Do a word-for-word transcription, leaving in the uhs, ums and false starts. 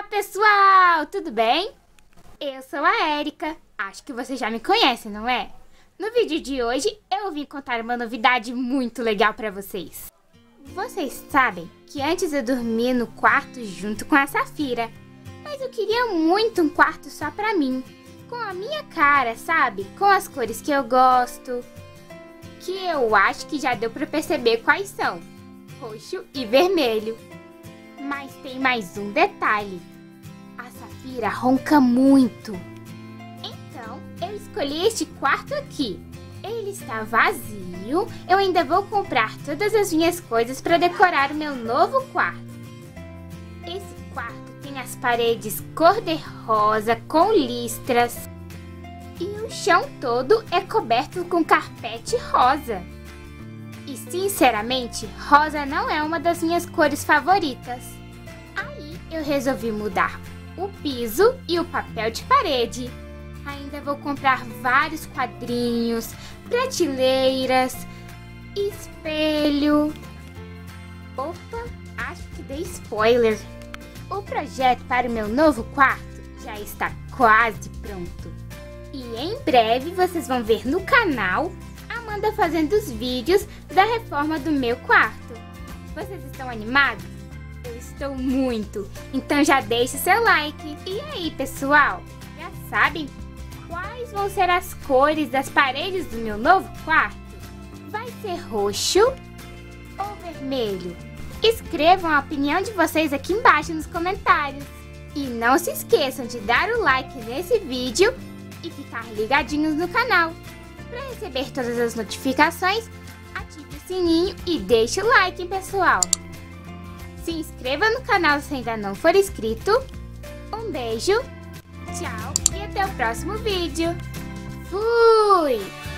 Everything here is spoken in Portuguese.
Pessoal, tudo bem? Eu sou a Érica, acho que você já me conhece, não é? No vídeo de hoje eu vim contar uma novidade muito legal pra vocês. Vocês sabem que antes eu dormia no quarto junto com a Safira, mas eu queria muito um quarto só pra mim, com a minha cara, sabe? Com as cores que eu gosto, que eu acho que já deu pra perceber quais são, roxo e vermelho. Mas tem mais um detalhe. A Safira ronca muito. Então, eu escolhi este quarto aqui. Ele está vazio. Eu ainda vou comprar todas as minhas coisas para decorar o meu novo quarto. Esse quarto tem as paredes cor-de-rosa com listras. E o chão todo é coberto com carpete rosa. E sinceramente, rosa não é uma das minhas cores favoritas. Aí eu resolvi mudar o piso e o papel de parede. Ainda vou comprar vários quadrinhos, prateleiras, espelho. Opa, acho que dei spoiler. O projeto para o meu novo quarto já está quase pronto. E em breve vocês vão ver no canal Amanda fazendo os vídeos da reforma do meu quarto. Vocês estão animados? Eu estou muito, então já deixe seu like. E aí, pessoal, já sabem quais vão ser as cores das paredes do meu novo quarto? Vai ser roxo ou vermelho? Escrevam a opinião de vocês aqui embaixo nos comentários. E não se esqueçam de dar o like nesse vídeo e ficar ligadinhos no canal. Para receber todas as notificações, ative o sininho e deixe o like, pessoal. Se inscreva no canal se ainda não for inscrito. Um beijo, tchau e até o próximo vídeo. Fui!